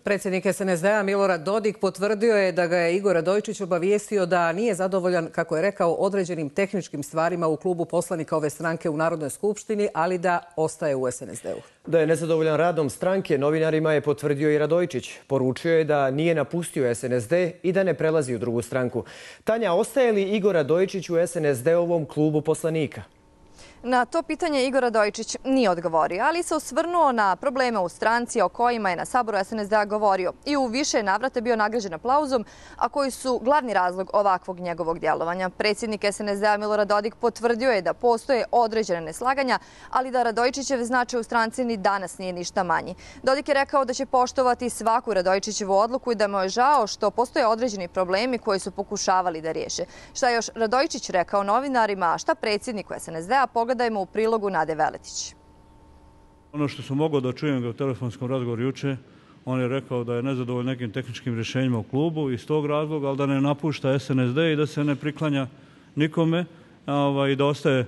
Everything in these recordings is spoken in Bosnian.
Predsjednik SNSD-a Milorad Dodik potvrdio je da ga je Igor Radojičić obavijestio da nije zadovoljan, kako je rekao, određenim tehničkim stvarima u klubu poslanika ove stranke u Narodnoj skupštini, ali da ostaje u SNSD-u. Da je nezadovoljan radom stranke, novinarima je potvrdio i Radojičić. Poručio je da nije napustio SNSD i da ne prelazi u drugu stranku. Tanja, ostaje li Igor Radojičić u SNSD-ovom klubu poslanika? Na to pitanje Igor Radojičić nije odgovorio, ali se osvrnuo na probleme u stranci o kojima je na saboru SNSD-a govorio i u više navrata bio nagrađen aplauzom, a koji su glavni razlog ovakvog njegovog djelovanja. Predsjednik SNSD-a Milorad Dodik potvrdio je da postoje određene neslaganja, ali da Radojičićev značaj u stranci ni danas nije ništa manji. Dodik je rekao da će poštovati svaku Radojičićevu odluku i da mu je žao što postoje određeni problemi koji su pokušavali da riješe. Šta je još Radojičić rekao novinarima, a šta predsjedniku SNSD-a, pogledajmo u prilogu Nade Veletić. Ono što sam mogao da čujem u telefonskom razgovoru juče, on je rekao da je nezadovoljan nekim tehničkim rješenjima u klubu iz tog razloga, ali da ne napušta SNSD i da se ne priklanja nikome i da ostaje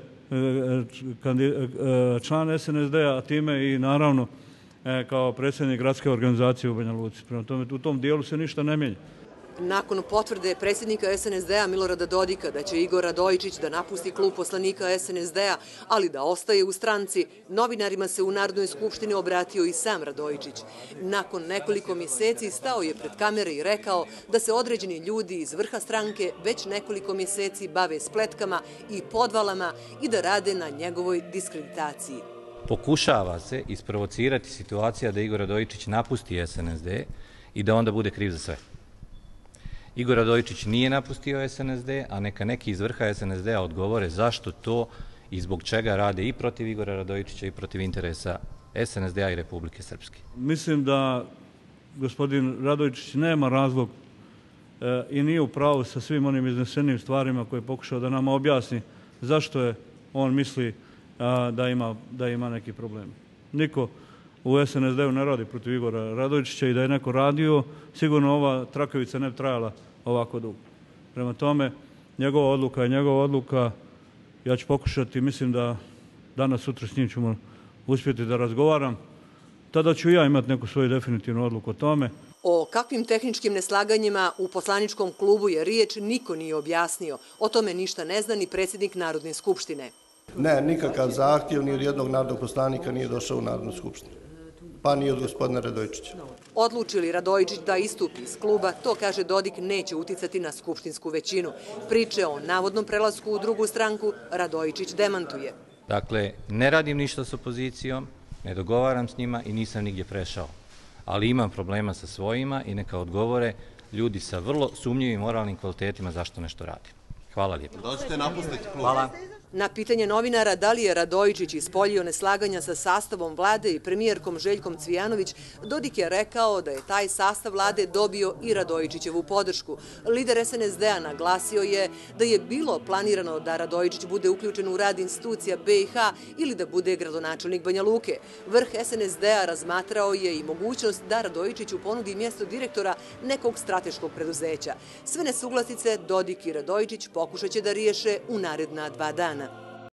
član SNSD-a, a time i naravno kao predsjednik gradske organizacije u Banja Luci. Prema tome, u tom dijelu se ništa ne mijenja. Nakon potvrde predsjednika SNSD-a Milorada Dodika da će Igor Radojičić da napusti klub poslanika SNSD-a, ali da ostaje u stranci, novinarima se u Narodnoj skupštini obratio i sam Radojičić. Nakon nekoliko mjeseci stao je pred kamere i rekao da se određeni ljudi iz vrha stranke već nekoliko mjeseci bave spletkama i podvalama i da rade na njegovoj diskreditaciji. Pokušava se isprovocirati situacija da Igor Radojičić napusti SNSD i da onda bude kriv za sve. Igor Radojičić nije napustio SNSD, a neka neki iz vrha SNSD-a odgovore zašto to i zbog čega rade i protiv Igora Radojičića i protiv interesa SNSD-a i Republike Srpske. Mislim da gospodin Radojičić nema razlog i nije u pravu sa svim onim iznesenim stvarima koje je pokušao da nama objasni zašto je on misli da ima neki problem. Niko u SNSD-u ne radi protiv Igora Radojičića i da je neko radio, sigurno ova trakavica ne bi trajala ovako dugo. Prema tome, njegova odluka je njegova odluka. Ja ću pokušati, mislim da danas, sutra s njim ćemo uspjeti da razgovaram. Tada ću ja imati neku svoju definitivnu odluku o tome. O kakvim tehničkim neslaganjima u poslaničkom klubu je riječ, niko nije objasnio. O tome ništa ne zna ni predsjednik Narodne skupštine. Ne, nikakav zahtjev ni od jednog narodnog poslanika nije došao u Narodnu skupštinu. Pa ni od gospodina Radojičića. Odluči li Radojičić da istupi iz kluba, to, kaže Dodik, neće uticati na skupštinsku većinu. Priče o navodnom prelasku u drugu stranku Radojičić demantuje. Dakle, ne radim ništa s opozicijom, ne dogovaram s njima i nisam nigdje prešao. Ali imam problema sa svojima i neka odgovore ljudi sa vrlo sumnjivim moralnim kvalitetima zašto nešto radim. Hvala lijepo. Dođite napustiti klub. Hvala. Na pitanje novinara da li je Radojičić ispoljio neslaganja sa sastavom vlade i premijerkom Željkom Cvijanović, Dodik je rekao da je taj sastav vlade dobio i Radojičićevu podršku. Lider SNSD-a naglasio je da je bilo planirano da Radojičić bude uključen u rad institucija BiH ili da bude gradonačelnik Banja Luke. Vrh SNSD-a razmatrao je i mogućnost da Radojičiću ponudi mjesto direktora nekog strateškog preduzeća. Sve nesuglasice Dodik i Radojičić pokušat će da riješe u naredna 2 dana.